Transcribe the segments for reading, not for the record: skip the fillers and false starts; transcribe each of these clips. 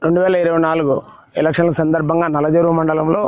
2024 ఎలక్షన్ల సందర్భంగా నల్లజరువు మండలంలో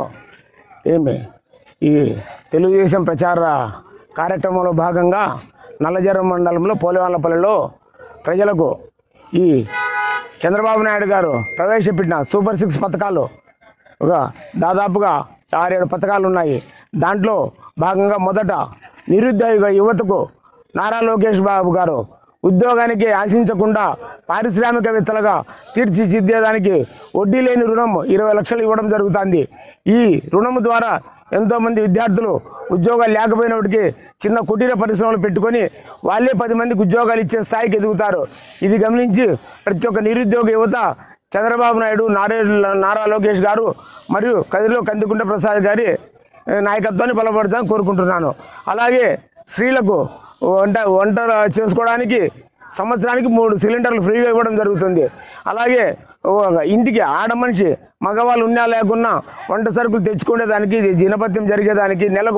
ఈ తెలుగుదేశం ప్రచార కార్యక్రమంలో భాగంగా నల్లజరువు మండలంలో పోలివాళ్లపల్లిలో ప్రజలకు ఈ చంద్రబాబు నాయుడు గారు ప్రవేశపెట్టిన సూపర్ 6 పథకాలు దాదాపుగా 6-7 పథకాలు ఉన్నాయి. దాంట్లో భాగంగా మొదట నిరుద్యోగ యువతకు నారా లోకేష్ బాబు గారు ఉద్యోగానికి ఆశించకుండా పారిశ్రామికవేత్తలుగా తీర్చిదిద్దేదానికి వడ్డీ లేని రుణం 20 లక్షలు ఇవ్వడం జరుగుతుంది. ఈ రుణం ద్వారా ఎంతోమంది విద్యార్థులు ఉద్యోగాలు లేకపోయినప్పటికీ చిన్న కుటీర పరిశ్రమలు పెట్టుకొని వాళ్ళే 10 మందికి ఉద్యోగాలు ఇచ్చే స్థాయికి ఎదుగుతారు. ఇది గమనించి ప్రతి ఒక్క నిరుద్యోగ యువత చంద్రబాబు నాయుడు, నారా లోకేష్ గారు మరియు కదిలో కందికుంట ప్రసాద్ గారి నాయకత్వాన్ని బలపడతామని కోరుకుంటున్నాను. అలాగే స్త్రీలకు వంట చేసుకోవడానికి సంవత్సరానికి 3 సిలిండర్లు ఫ్రీగా ఇవ్వడం జరుగుతుంది. అలాగే ఇంటికి ఆడ మనిషి మగవాళ్ళు ఉన్నా లేకున్నా వంట సరుకులు తెచ్చుకునేదానికి దినపత్యం జరిగేదానికి నెలకు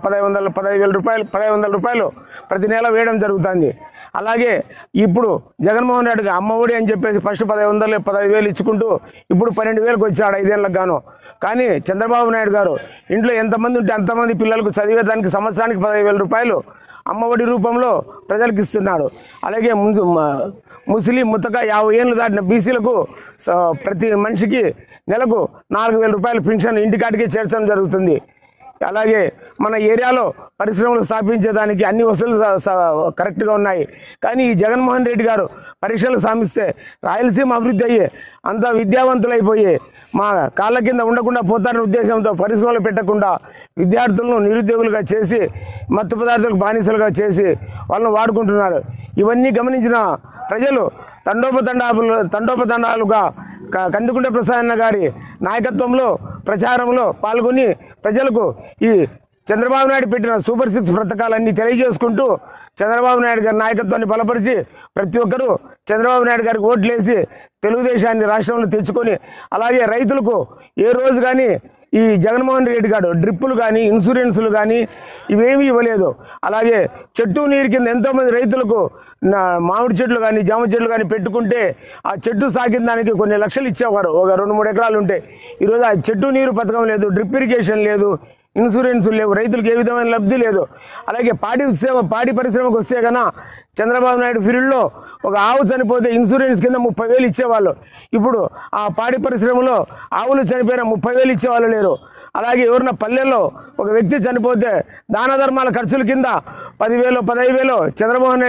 15,000 రూపాయలు ప్రతి నెల వేయడం జరుగుతుంది. అలాగే ఇప్పుడు జగన్మోహన్ రెడ్డికి అమ్మఒడి అని చెప్పేసి ఫస్ట్ 15,000 ఇచ్చుకుంటూ ఇప్పుడు 12,000కి వచ్చాడు 5 ఏళ్ళకి గాను. కానీ చంద్రబాబు నాయుడు గారు ఇంట్లో ఎంతమంది ఉంటే అంతమంది పిల్లలకు చదివేదానికి సంవత్సరానికి 15,000 రూపాయలు అమ్మఒడి రూపంలో ప్రజలకు ఇస్తున్నాడు. అలాగే ముస్లిం ముతక 50 ఏళ్ళు దాటిన బీసీలకు ప్రతి మనిషికి నెలకు 4,000 రూపాయలు పెన్షన్ ఇంటికాటికే చేర్చడం జరుగుతుంది. అలాగే మన ఏరియాలో పరిశ్రమలు స్థాపించేదానికి అన్ని వసతులు కరెక్ట్గా ఉన్నాయి. కానీ ఈ జగన్మోహన్ రెడ్డి గారు పరీక్షలు సాధిస్తే రాయలసీమ అభివృద్ధి అయ్యి అంతా విద్యావంతులైపోయి మా కాళ్ళ కింద ఉండకుండా పోతారనే ఉద్దేశంతో పరిశ్రమలు పెట్టకుండా విద్యార్థులను నిరుద్యోగులుగా చేసి మత్తు పదార్థాలకు బానిసలుగా చేసి వాళ్ళని వాడుకుంటున్నారు. ఇవన్నీ గమనించిన ప్రజలు తండోపతండాలుగా కందికుంట ప్రసాద్ గారి నాయకత్వంలో ప్రచారంలో పాల్గొని ప్రజలకు ఈ చంద్రబాబు నాయుడు పెట్టిన సూపర్ 6 పథకాలన్నీ తెలియజేసుకుంటూ చంద్రబాబు నాయుడు గారి నాయకత్వాన్ని బలపరిచి ప్రతి ఒక్కరూ చంద్రబాబు నాయుడు గారికి ఓట్లేసి తెలుగుదేశాన్ని రాష్ట్రంలో తెచ్చుకొని అలాగే రైతులకు ఏ రోజు కానీ ఈ జగన్మోహన్ రెడ్డి గారు డ్రిప్పులు కానీ ఇన్సూరెన్సులు కానీ ఇవేమీ ఇవ్వలేదు. అలాగే చెట్టు నీరు కింద ఎంతోమంది రైతులకు మామిడి చెట్లు కానీ జామ చెట్లు కానీ పెట్టుకుంటే ఆ చెట్టు సాకిన దానికి కొన్ని లక్షలు ఇచ్చేవారు. ఒక 2-3 ఎకరాలు ఉంటే ఈరోజు ఆ చెట్టు నీరు పథకం లేదు, డ్రిప్ ఇరిగేషన్ లేదు, ఇన్సూరెన్సులు లేవు, రైతులకు ఏ విధమైన లబ్ధి లేదు. అలాగే పాడి పరిశ్రమకు వస్తే కన్నా చంద్రబాబు నాయుడు ఫీల్డ్లో ఒక ఆవు చనిపోతే ఇన్సూరెన్స్ కింద 30,000 ఇచ్చేవాళ్ళు. ఇప్పుడు ఆ పాడి పరిశ్రమలో ఆవులు చనిపోయినా 30,000 ఇచ్చేవాళ్ళు లేరు. అలాగే ఎవరన్నా పల్లెల్లో ఒక వ్యక్తి చనిపోతే దాన ధర్మాల ఖర్చుల కింద 10,000 15,000 చంద్రమోహన్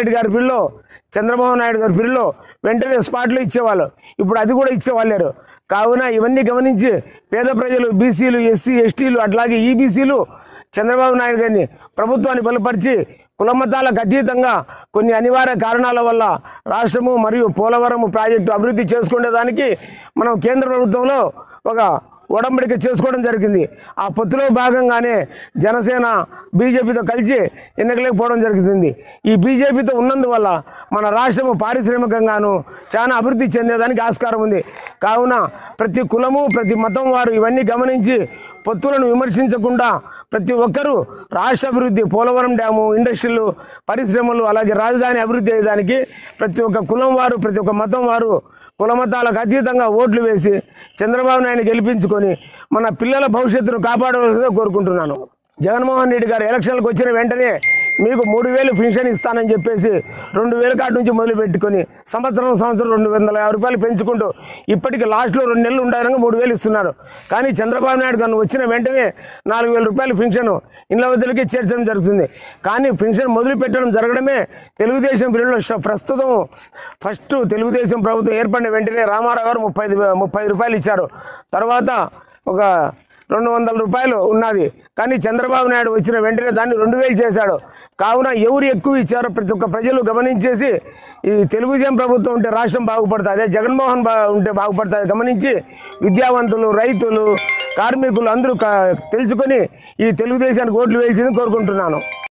నాయుడు గారి ఫీల్డ్లో వెంటనే స్పాట్లో ఇచ్చేవాళ్ళు. ఇప్పుడు అది కూడా ఇచ్చేవాళ్ళేరు. కావున ఇవన్నీ గమనించి పేద ప్రజలు, బీసీలు, ఎస్సీ ఎస్టీలు అట్లాగే ఈబీసీలు చంద్రబాబు నాయుడు గారిని ప్రభుత్వాన్ని బలపరిచి కులమతాలకు అతీతంగా కొన్ని అనివార్య కారణాల వల్ల రాష్ట్రము మరియు పోలవరం ప్రాజెక్టు అభివృద్ధి చేసుకునేదానికి మనం కేంద్ర ప్రభుత్వంలో ఒక ఒడంబడిక చేసుకోవడం జరిగింది. ఆ పొత్తులో భాగంగానే జనసేన బీజేపీతో కలిసి ఎన్నికలకు పోవడం జరుగుతుంది. ఈ బీజేపీతో ఉన్నందువల్ల మన రాష్ట్రము పారిశ్రామికంగాను చాలా అభివృద్ధి చెందేదానికి ఆస్కారం ఉంది. కావున ప్రతి కులము ప్రతి మతం వారు ఇవన్నీ గమనించి పొత్తులను విమర్శించకుండా ప్రతి ఒక్కరూ రాష్ట్ర అభివృద్ధి, పోలవరం డ్యాము, ఇండస్ట్రీలు, పరిశ్రమలు అలాగే రాజధాని అభివృద్ధి అయ్యేదానికి ప్రతి ఒక్క కులం వారు ప్రతి ఒక్క మతం వారు కులమతాలకు అతీతంగా ఓట్లు వేసి చంద్రబాబు నాయుడిని గెలిపించుకొని మన పిల్లల భవిష్యత్తును కాపాడవలసిందిగా కోరుకుంటున్నాను. జగన్మోహన్ రెడ్డి గారు ఎలక్షన్లకు వచ్చిన వెంటనే మీకు 3,000 పెన్షన్ ఇస్తానని చెప్పేసి 2,000 కాటి నుంచి మొదలు పెట్టుకొని సంవత్సరం 250 రూపాయలు పెంచుకుంటూ ఇప్పటికి లాస్ట్లో 2 నెలలు ఉండగా 3,000 ఇస్తున్నారు. కానీ చంద్రబాబు నాయుడు గారు వచ్చిన వెంటనే 4,000 రూపాయలు పెన్షన్ ఇళ్ళ వద్దలకి చేర్చడం జరుగుతుంది. కానీ పెన్షన్ మొదలు పెట్టడం జరగడమే తెలుగుదేశం పీరియడ్లో ప్రస్తుతం ఫస్ట్ తెలుగుదేశం ప్రభుత్వం ఏర్పడిన వెంటనే రామారావు గారు 30 రూపాయలు ఇచ్చారు. తర్వాత ఒక 200 రూపాయలు ఉన్నది. కానీ చంద్రబాబు నాయుడు వచ్చిన వెంటనే దాన్ని 2,000 చేశాడు. కావున ఎవరు ఎక్కువ ఇచ్చారో ప్రతి ఒక్క ప్రజలు గమనించేసి ఈ తెలుగుదేశం ప్రభుత్వం ఉంటే రాష్ట్రం బాగుపడుతుంది, అదే జగన్మోహన్ ఉంటే బాగుపడుతుంది గమనించి విద్యావంతులు, రైతులు, కార్మికులు అందరూ తెలుసుకొని ఈ తెలుగుదేశానికి ఓట్లు వేయాల్సింది కోరుకుంటున్నాను.